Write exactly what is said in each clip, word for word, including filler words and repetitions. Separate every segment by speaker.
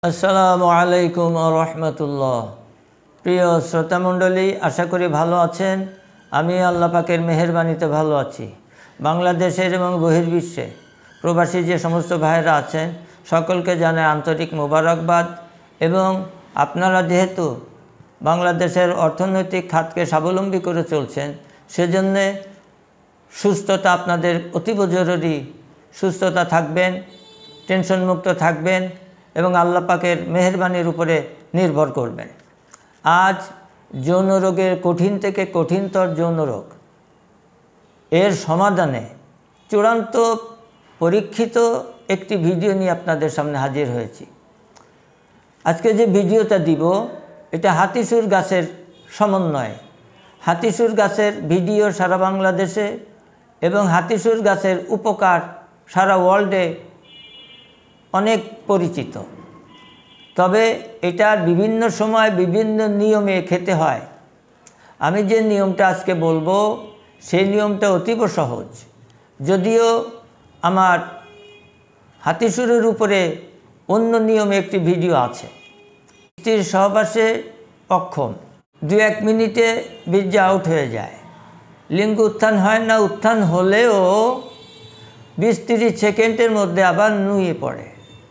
Speaker 1: আসসালামু আলাইকুম ওয়া রাহমাতুল্লাহ। প্রিয় শ্রোতামণ্ডলী, আশা করি ভালো আছেন। আমি আল্লাহ পাকের মেহেরবানিতে ভালো আছি। বাংলাদেশের এবং বহির্বিশ্বে প্রবাসী যে সমস্ত ভাইয়েরা আছেন সকলকে জানাই আন্তরিক মোবারকবাদ। এবং আপনারা যেহেতু বাংলাদেশের অর্থনৈতিক খাতকে স্বাবলম্বী করে চলছেন, সেজন্যে সুস্থতা আপনাদের অতীব জরুরি। সুস্থতা থাকবেন, টেনশনমুক্ত থাকবেন এবং আল্লাহ পাকের মেহেরবানির উপরে নির্ভর করবেন। আজ যৌন রোগের কঠিন থেকে কঠিনতর যৌন রোগ এর সমাধানে চূড়ান্ত পরীক্ষিত একটি ভিডিও নিয়ে আপনাদের সামনে হাজির হয়েছি। আজকে যে ভিডিওটা দিব এটা হাতিসুর গাছের সমন্বয়। হাতিসুর গাছের ভিডিও সারা বাংলাদেশে এবং হাতিসুর গাছের উপকার সারা ওয়ার্ল্ডে অনেক পরিচিত। তবে এটার বিভিন্ন সময় বিভিন্ন নিয়মে খেতে হয়। আমি যে নিয়মটা আজকে বলবো সেই নিয়মটা অতীব সহজ, যদিও আমার হাতিসুরের উপরে অন্য নিয়মে একটি ভিডিও আছে। স্ত্রীর সহবাসে অক্ষম, দু এক মিনিটে বীর্য আউট হয়ে যায়, লিঙ্গ উত্থান হয় না, উত্থান হলেও বিশ তিরিশ সেকেন্ডের মধ্যে আবার নুয়ে পড়ে।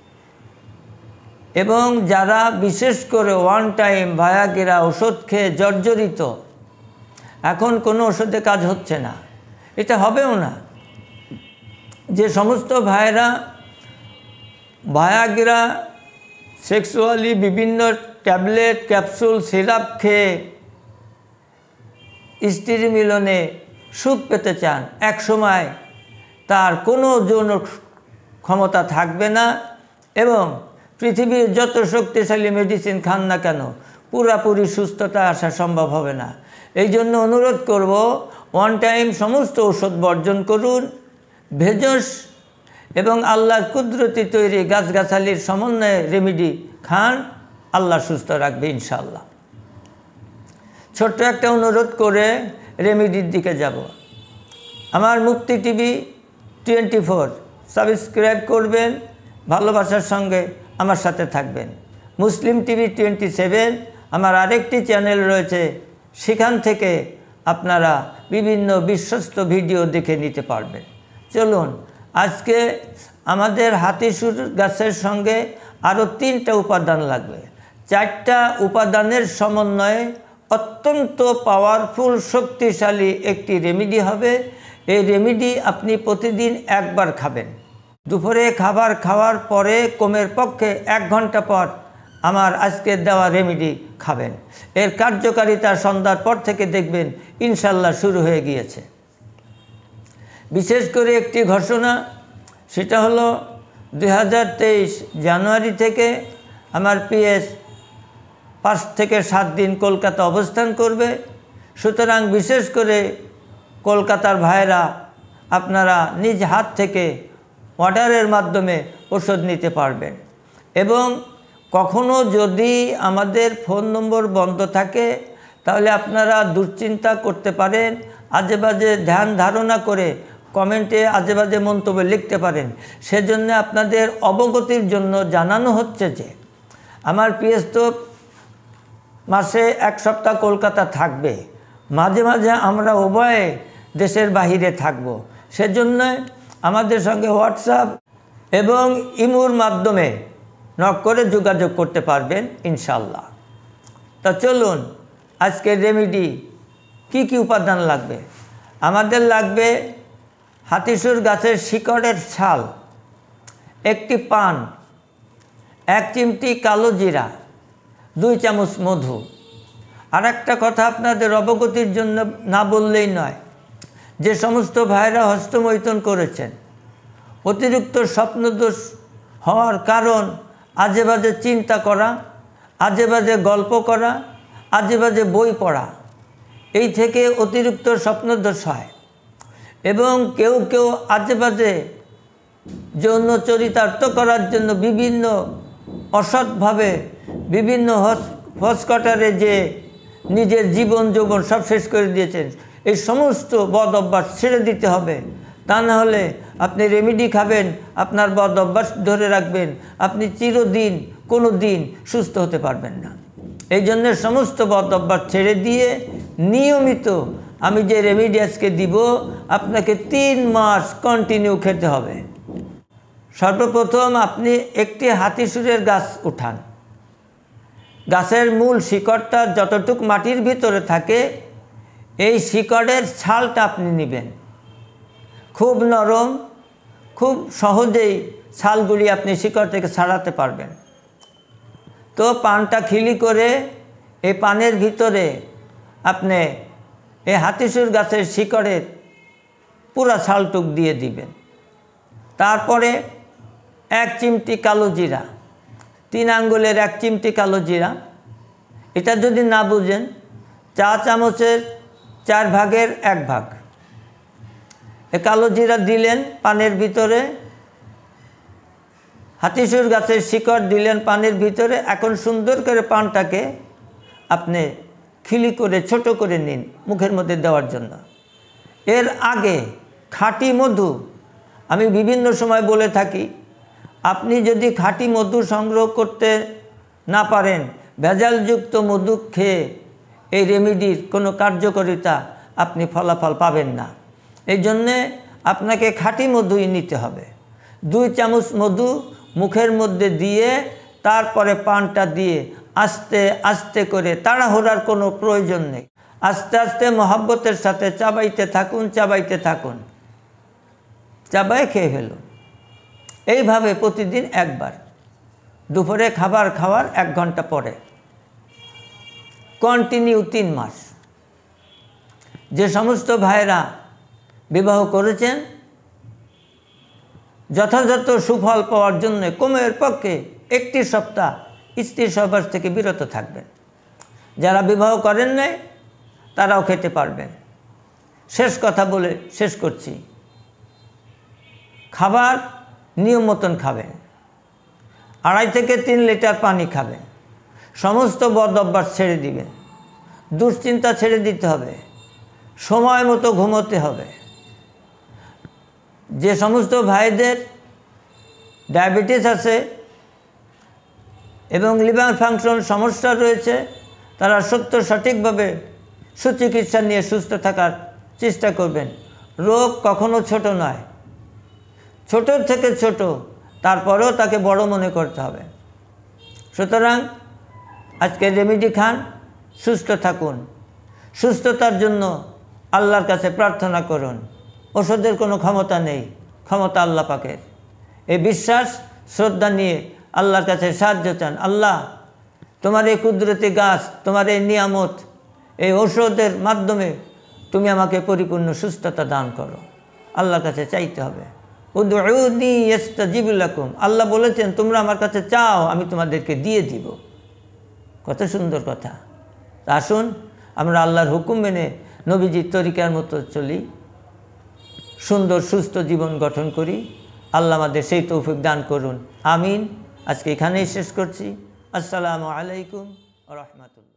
Speaker 1: এবং যারা বিশেষ করে ওয়ান টাইম ভায়াগ্রা ওষুধ খেয়ে জর্জরিত, এখন কোনো ওষুধে কাজ হচ্ছে না, এটা হবেও না। যে সমস্ত ভাইয়েরা ভায়াগ্রা সেক্সুয়ালি বিভিন্ন ট্যাবলেট ক্যাপসুল সিরাপ খেয়ে স্ত্রী মিলনে সুখ পেতে চান, এক সময় তার কোনো যৌন ক্ষমতা থাকবে না এবং পৃথিবীর যত শক্তিশালী মেডিসিন খান না কেন পুরাপুরি সুস্থতা আসা সম্ভব হবে না। এই জন্য অনুরোধ করব, ওয়ান টাইম সমস্ত ওষুধ বর্জন করুন, ভেষজ এবং আল্লাহর কুদরতি তৈরি গাছগাছালির সমন্বয়ে রেমেডি খান, আল্লাহ সুস্থ রাখবে ইনশাআল্লাহ। ছোট্ট একটা অনুরোধ করে রেমেডির দিকে যাব। আমার মুক্তি টিভি টোয়েন্টি ফোর সাবস্ক্রাইব করবেন, ভালোবাসার সঙ্গে আমার সাথে থাকবেন। মুসলিম টিভি টোয়েন্টি সেভেন আমার আরেকটি চ্যানেল রয়েছে, সেখান থেকে আপনারা বিভিন্ন বিশ্বস্ত ভিডিও দেখে নিতে পারবেন। চলুন, আজকে আমাদের হাতিসুর গাছের সঙ্গে আরও তিনটা উপাদান লাগবে। চারটা উপাদানের সমন্বয়ে অত্যন্ত পাওয়ারফুল শক্তিশালী একটি রেমেডি হবে। এই রেমেডি আপনি প্রতিদিন একবার খাবেন। দুপুরে খাবার খাওয়ার পরে কমের পক্ষে এক ঘন্টা পর আমার আজকের দেওয়া রেমেডি খাবেন। এর কার্যকারিতা সন্ধ্যার পর থেকে দেখবেন ইনশাল্লাহ শুরু হয়ে গিয়েছে। বিশেষ করে একটি ঘোষণা, সেটা হলো দুই হাজার তেইশ জানুয়ারি থেকে আমার পিএস পাঁচ থেকে সাত দিন কলকাতা অবস্থান করবে। সুতরাং বিশেষ করে কলকাতার ভাইরা আপনারা নিজ হাত থেকে অর্ডারের মাধ্যমে ওষুধ নিতে পারবেন। এবং কখনো যদি আমাদের ফোন নম্বর বন্ধ থাকে তাহলে আপনারা দুশ্চিন্তা করতে পারেন, আজে বাজে ধ্যান ধারণা করে কমেন্টে আজে বাজে মন্তব্য লিখতে পারেন। সেজন্য আপনাদের অবগতির জন্য জানানো হচ্ছে যে আমার পিএস তো মাসে এক সপ্তাহ কলকাতা থাকবে, মাঝে মাঝে আমরা উভয়ে দেশের বাহিরে থাকব। সেজন্য আমাদের সঙ্গে হোয়াটসঅ্যাপ এবং ইমোর মাধ্যমে নক করে যোগাযোগ করতে পারবেন ইনশাল্লাহ। তা চলুন, আজকের রেমেডি কি কি উপাদান লাগবে। আমাদের লাগবে হাতিসুর গাছের শিকড়ের ছাল, একটি পান, এক চিমটি কালো জিরা, দুই চামচ মধু। আর একটা কথা আপনাদের অবগতির জন্য না বললেই নয়, যে সমস্ত ভাইরা হস্তমৈথুন করেছেন, অতিরিক্ত স্বপ্নদোষ হওয়ার কারণ আজে বাজে চিন্তা করা, আজে বাজে গল্প করা, আজে বাজে বই পড়া, এই থেকে অতিরিক্ত স্বপ্নদোষ হয়। এবং কেউ কেউ আজে বাজে যৌন চরিতার্থ করার জন্য বিভিন্ন অসৎভাবে বিভিন্ন হসপিটালে যে নিজের জীবন যৌবন সব শেষ করে দিয়েছেন। এই সমস্ত বদ অভ্যাস ছেড়ে দিতে হবে। তা না হলে আপনি রেমেডি খাবেন, আপনার বদ অভ্যাস ধরে রাখবেন, আপনি চিরদিন কোনো দিন সুস্থ হতে পারবেন না। এই জন্য সমস্ত বদ অভ্যাস ছেড়ে দিয়ে নিয়মিত আমি যে রেমেডি আজকে দিব আপনাকে তিন মাস কন্টিনিউ খেতে হবে। সর্বপ্রথম আপনি একটি হাতিসুরের গাছ উঠান। গাছের মূল শিকড়টা যতটুক মাটির ভিতরে থাকে এই শিকড়ের ছালটা আপনি নেবেন। খুব নরম, খুব সহজেই ছালগুলি আপনি শিকড় থেকে ছাড়াতে পারবেন। তো পানটা খিলি করে এই পানের ভিতরে আপনি এই হাতিসুর গাছের শিকড়ের পুরা ছালটুক দিয়ে দিবেন। তারপরে এক চিমটি কালো জিরা, তিন আঙ্গুলের এক চিমটি কালো জিরা, এটা যদি না বুঝেন চা চামচের চার ভাগের এক ভাগ এ কালো জিরা দিলেন পানের ভিতরে, হাতিসুর গাছের শিকড় দিলেন পানের ভিতরে। এখন সুন্দর করে পানটাকে আপনি খিলি করে ছোট করে নিন মুখের মধ্যে দেওয়ার জন্য। এর আগে খাঁটি মধু, আমি বিভিন্ন সময় বলে থাকি, আপনি যদি খাঁটি মধু সংগ্রহ করতে না পারেন, ভেজালযুক্ত মধু খেয়ে এই রেমেডির কোনো কার্যকারিতা আপনি ফলাফল পাবেন না। এই জন্যে আপনাকে খাঁটি মধুই নিতে হবে। দুই চামচ মধু মুখের মধ্যে দিয়ে তারপরে পানটা দিয়ে আস্তে আস্তে করে, তাড়াহুড়ার কোনো প্রয়োজন নেই, আস্তে আস্তে মহব্বতের সাথে চাবাইতে থাকুন, চাবাইতে থাকুন, চাবাই খেয়ে ফেলুন। এইভাবে প্রতিদিন একবার, দুপুরে খাবার খাওয়ার এক ঘন্টা পরে, কন্টিনিউ তিন মাস। যে সমস্ত ভাইরা বিবাহ করেছেন যথাযথ সুফল পাওয়ার জন্য কমের পক্ষে একটি সপ্তাহ স্ত্রী সহবাস থেকে বিরত থাকবেন। যারা বিবাহ করেন নাই তারাও খেতে পারবেন। শেষ কথা বলে শেষ করছি, খাবার নিয়ম মতন খাবেন, আড়াই থেকে তিন লিটার পানি খাবেন, সমস্ত বদ অভ্যাস ছেড়ে দিবেন, দুশ্চিন্তা ছেড়ে দিতে হবে, সময় মতো ঘুমোতে হবে। যে সমস্ত ভাইদের ডায়াবেটিস আছে এবং লিভার ফাংশন সমস্যা রয়েছে তারা সত্য সঠিকভাবে সুচিকিৎসা নিয়ে সুস্থ থাকার চেষ্টা করবেন। রোগ কখনো ছোট নয়, ছোট থেকে ছোট, তারপরেও তাকে বড় মনে করতে হবে। সুতরাং আজকে রেমেডি খান, সুস্থ থাকুন। সুস্থতার জন্য আল্লাহর কাছে প্রার্থনা করুন। ওষুধের কোনো ক্ষমতা নেই, ক্ষমতা আল্লাহ পাকের। এই বিশ্বাস শ্রদ্ধা নিয়ে আল্লাহর কাছে সাহায্য চান। আল্লাহ, তোমার এই কুদরতি গাছ, তোমার এই নিয়ামত, এই ঔষধের মাধ্যমে তুমি আমাকে পরিপূর্ণ সুস্থতা দান করো। আল্লাহর কাছে চাইতে হবে। উদউনি ইস্তাজিব লাকুম, আল্লাহ বলেছেন তোমরা আমার কাছে চাও, আমি তোমাদেরকে দিয়ে দিব। কত সুন্দর কথা। আসুন আমরা আল্লাহর হুকুম মেনে নবীজির তরিকার মতো চলি, সুন্দর সুস্থ জীবন গঠন করি। আল্লাহ আমাদের সেই তৌফিক দান করুন। আমিন। আজকে এখানেই শেষ করছি। আসসালামু আলাইকুম ওয়া রাহমাতুল্লাহ।